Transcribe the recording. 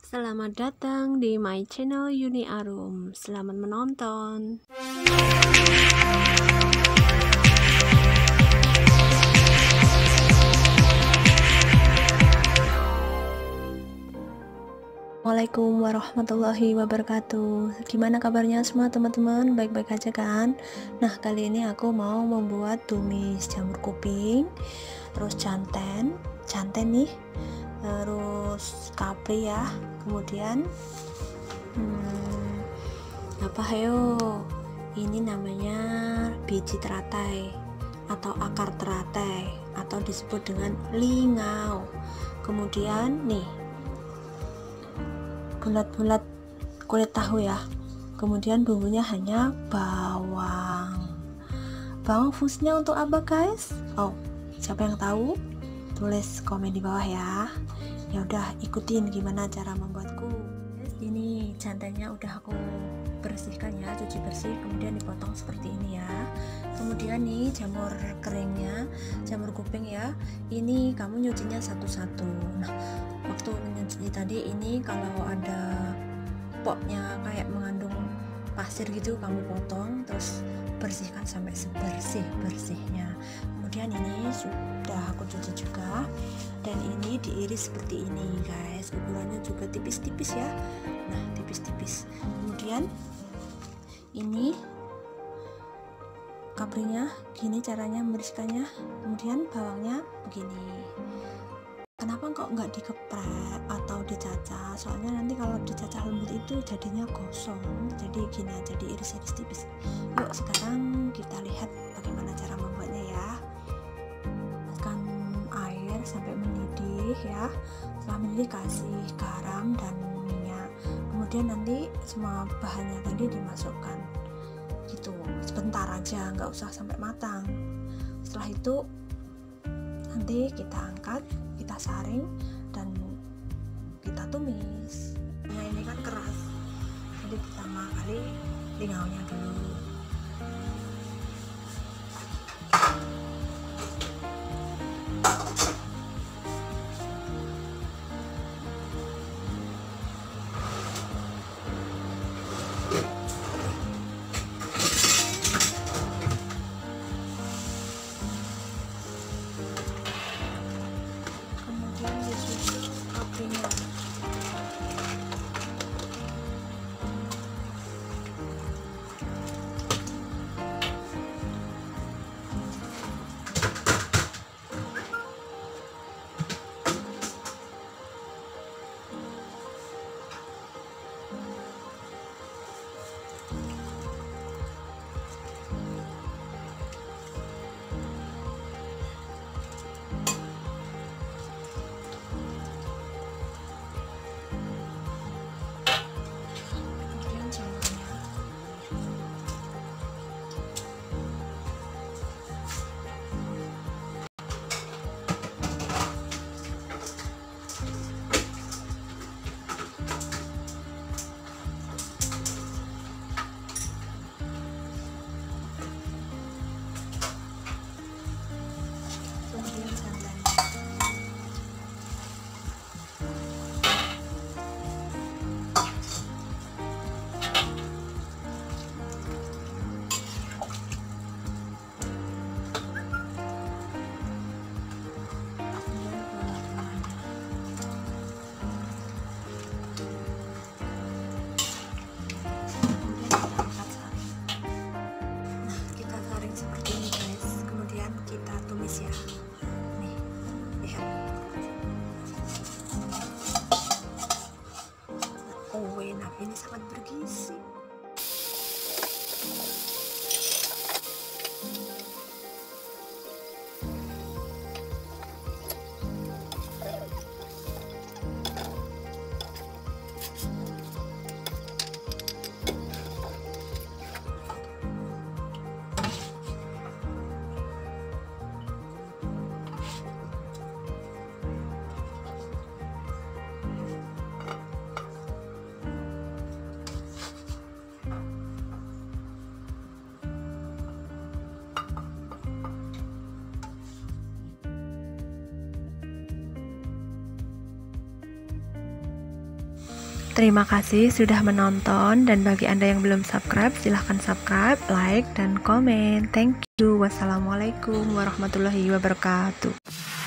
Selamat datang di my channel Yuni Arum. Selamat menonton. Assalamualaikum warahmatullahi wabarakatuh. Gimana kabarnya semua teman-teman? Baik-baik aja kan? Nah, kali ini aku mau membuat tumis jamur kuping, terus janten nih, terus kapri ya. Kemudian ini namanya biji teratai atau akar teratai atau disebut dengan lingau. Kemudian nih bulat-bulat kulit tahu ya. Kemudian bumbunya hanya bawang fungsinya untuk apa guys? Siapa yang tahu tulis komen di bawah ya. Ya udah, ikutin gimana cara membuatku. Ini jantannya udah aku bersihkan ya, cuci bersih, kemudian dipotong seperti ini ya. Kemudian nih jamur keringnya, jamur kuping ya, ini kamu nyucinya satu-satu. Nah, waktu menyuci tadi ini kalau ada poknya kayak mengandung pasir gitu, kamu potong terus bersihkan sampai sebersih-bersihnya. Kemudian ini sudah aku cuci juga, dan ini diiris seperti ini guys, ukurannya juga tipis-tipis ya. Nah, tipis-tipis. Kemudian ini kaprinya, gini caranya membersihkannya. Kemudian bawangnya begini. Kenapa kok nggak dikeprek atau dicacah? Soalnya nanti kalau dicacah lembut itu jadinya gosong. Jadi gini aja, diiris-iris tipis. Yuk sekarang kita lihat bagaimana cara membuatnya ya. Masukkan air sampai mendidih ya. Setelah mendidih kasih garam dan minyak. Kemudian nanti semua bahannya tadi dimasukkan gitu, sebentar aja, nggak usah sampai matang. Setelah itu nanti kita angkat, kita saring, dan kita tumis. Nah, ini kan keras, jadi pertama kali lingaunya dulu. Terima kasih sudah menonton, dan bagi Anda yang belum subscribe, silahkan subscribe, like, dan komen. Thank you. Wassalamualaikum warahmatullahi wabarakatuh.